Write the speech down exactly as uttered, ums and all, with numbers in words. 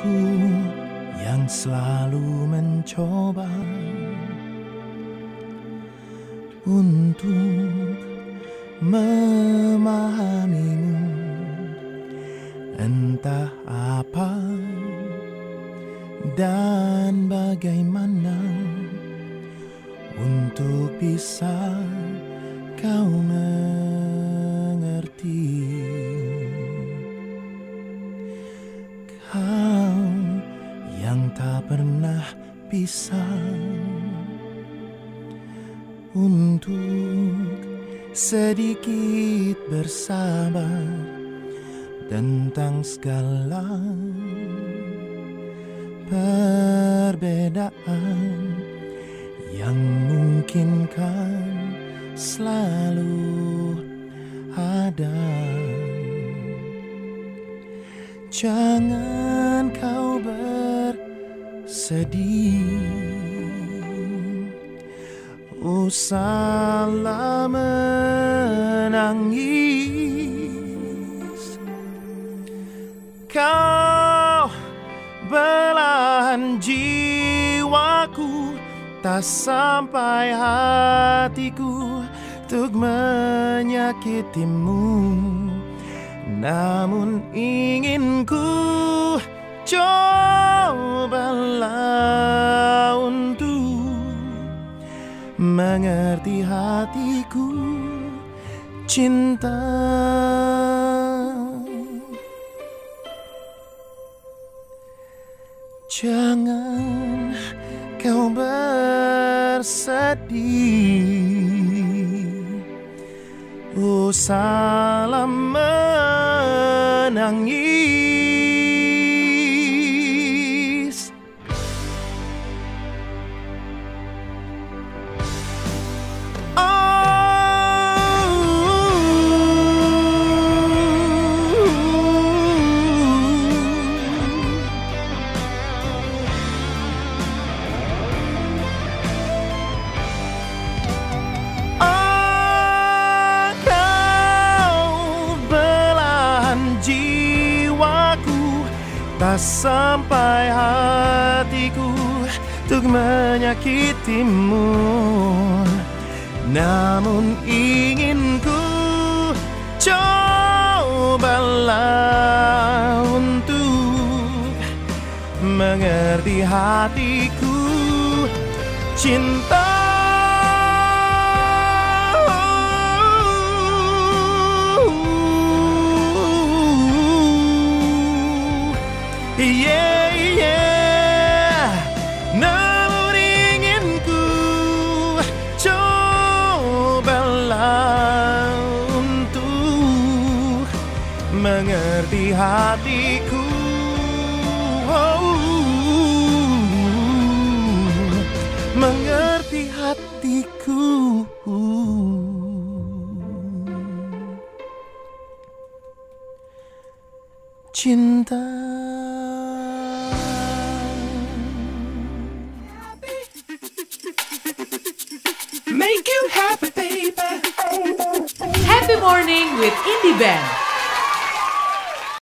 Aku yang selalu mencoba untuk memahamimu, entah apa dan bagaimana untuk bisa kau mengerti. Kau yang tak pernah bisa untuk sedikit bersabar tentang segala perbedaan yang mungkin kan selalu ada. Jangan kau bersedih, usahlah menangis. Kau belahan jiwaku, tak sampai hatiku untuk menyakitimu. Namun ingin ku cobalah untuk mengerti hatiku cinta. Jangan kau bersedih, usahlah menangis. Tak sampai hatiku untuk menyakitimu. Namun ingin ku cobalah untuk mengerti hatiku cinta. Yeah, yeah. Namun ingin ku cobalah untuk mengerti hatiku. Oh, mengerti hatiku. Cinta. Make you happy, baby. Happy morning with Indie Band.